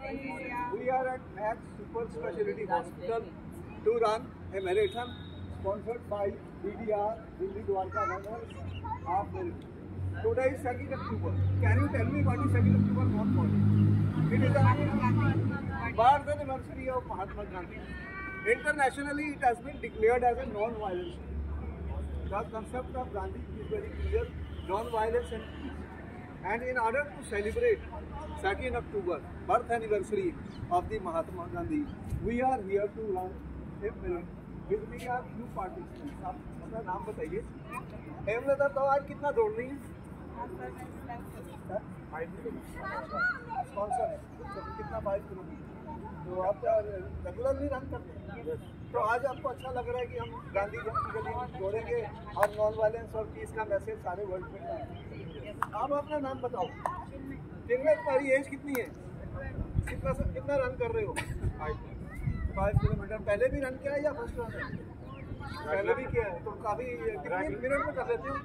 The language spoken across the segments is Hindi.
We are at Max Super Specialty Hospital to run a marathon sponsored by DDR, Delhi Dwarka Runners, half marathon. Today is 2nd October. Can you tell me what is 2nd October not for? It is the birth anniversary of Mahatma Gandhi. Internationally, it has been declared as a non-violence. The concept of Gandhi is very clear: non-violence and peace. And in order to celebrate 2nd October, birth anniversary of the Mahatma Gandhi, we are here to run a marathon. With me are few participants. आप अपना नाम बताइए। हेमलता, तो आज कितना दौड़ रही हैं? स्पॉन्सर है, तो कितना 5 किलोमीटर। तो आप रेगुलरली रन करते हैं? तो आज आपको अच्छा लग रहा है कि हम गांधी जयंती के दिन दौड़ेंगे और नॉन वायलेंस और पीस का मैसेज सारे वर्ल्ड में। आप अपना नाम बताओ। चिन्मय, तुम्हारी एज कितनी है? कितना रन कर रहे हो? 5 किलोमीटर। पहले भी रन किया है या फर्स्ट रन है? पहले भी किया है। तो काफ़ी कितने मिनट में कर लेते हो?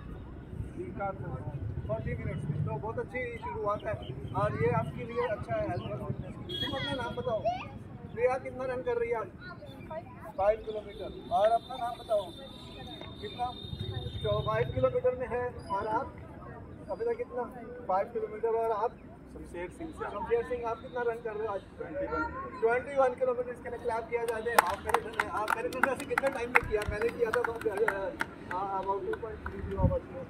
40 मिनट में। तो बहुत अच्छी शुरुआत है और ये आपके लिए अच्छा है हेल्थ और फिटनेस के लिए। तुम अपना नाम बताओ। प्रिया कितना रन कर रही है आज? 5 किलोमीटर। और अपना नाम बताओ। कितना? 5 किलोमीटर में है। और आप अभी तक कितना? 5 किलोमीटर। और आप? शमशेर सिंह, आप कितना रन कर रहे हो आज? 21 किलोमीटर। इसके लिए क्लैप किया जाए। हाफ मैराथन ऐसे कितने टाइम में किया? मैंने किया था अबाउट 2.30 आवर्स में।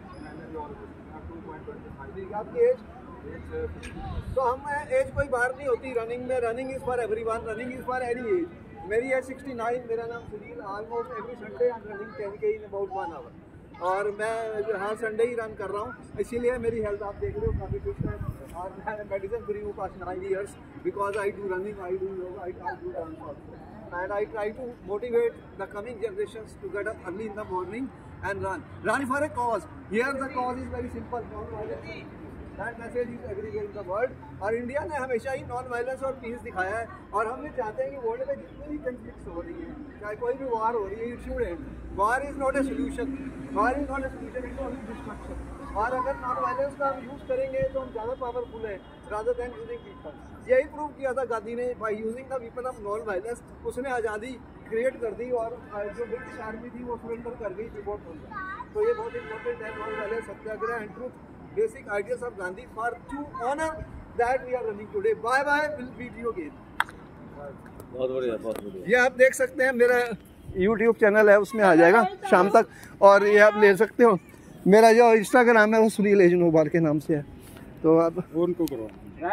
आपकी एज? तो हम एज कोई बाहर नहीं होती रनिंग में। Running is for everyone, running is for any age. मेरी एज 69। मेरा नाम Sunil. Almost every Sunday I am running 10K in about 1 hour. और मैं हर संडे ही रन कर रहा हूँ, इसीलिए मेरी हेल्थ आप देख रहे हो काफ़ी फिट है। और मैं मेडिसिन फ्री हूँ past 9 years because I do running, I do yoga, I do dance also. And I try to motivate the coming generations to get up early in the morning and run. Run for a cause. Here the cause is very simple. Non-violence. That message is everywhere in the world. और इंडिया ने हमेशा ही नॉन वायलेंस और पीस दिखाया है। और हम ये चाहते हैं कि वर्ल्ड में जितनी भी कन्फ्लिक्ट हो रही है, चाहे कोई भी वार हो रही है, it should end. War is not a solution. War is not a solution, it only destruction. और अगर नॉन वायलेंस का हम यूज़ करेंगे तो हम ज़्यादा पावरफुल हैं रादर देन यूजिंग वीपन। यही प्रूव किया था गांधी ने by using the weapon of non violence. उसने आज़ादी क्रिएट कर दी और जो ब्रिटिश आर्मी थी वो सरेंडर कर गई, रिवोल्ट हो गई। तो ये बहुत इंपॉर्टेंट है, non violence, satyagraha and truth, basic ideas of Gandhi for to honour that we are running today. Bye bye, will meet you again. बहुत बढ़िया, बहुत बढ़िया। ये आप देख सकते हैं, मेरा YouTube चैनल है, उसमें आ जाएगा शाम तक। और ये आप ले सकते हो। मेरा जो इंस्टाग्राम है वो सुनील एजनोबार के नाम से है। तो आप उनको करो।